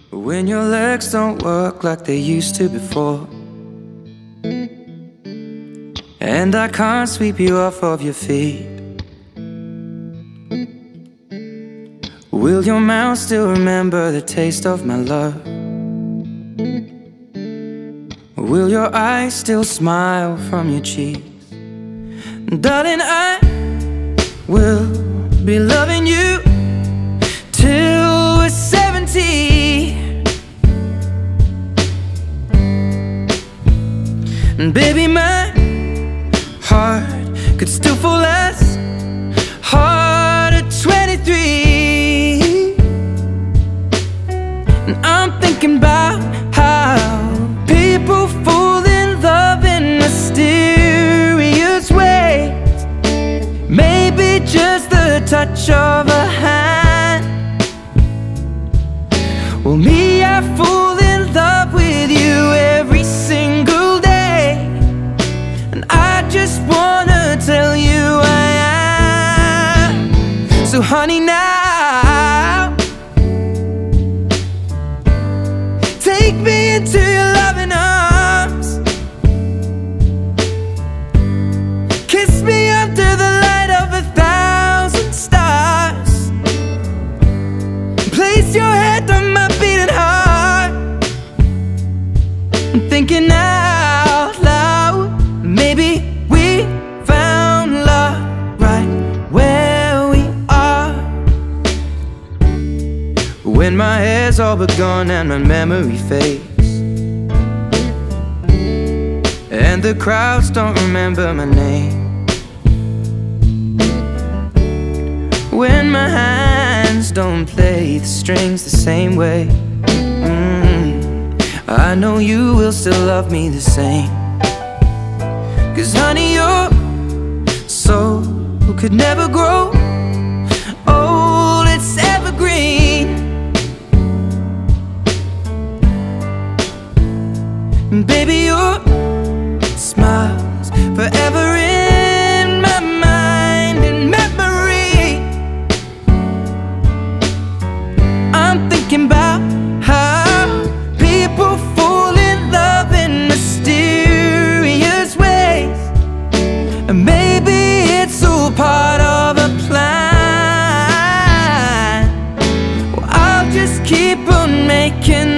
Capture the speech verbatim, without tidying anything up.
When your legs don't work like they used to before, and I can't sweep you off of your feet, will your mouth still remember the taste of my love? Will your eyes still smile from your cheeks? Darling, I will be loving you till we're seventy. And baby, my heart could still fall as hard at twenty-three. And I'm thinking about how people fall in love in mysterious ways. Maybe just the touch of a hand. Well, me, I fall in love with you every single day, and I just wanna tell you I am. So honey, now take me into your loving arms. Kiss me under the light of a thousand stars. Place your head on my beating heart. I'm thinking out loud, maybe we found love right where we are. When my hair's all but gone and my memory fades, and the crowds don't remember my name, when my hands don't play the strings the same way, mm, I know you will still love me the same. Cause honey, your soul could never grow old, it's evergreen. And baby, your smile's forever in my mind and memory. I'm thinking about how people fall in love in mysterious ways, and maybe it's all part of a plan. Well, I'll just keep on making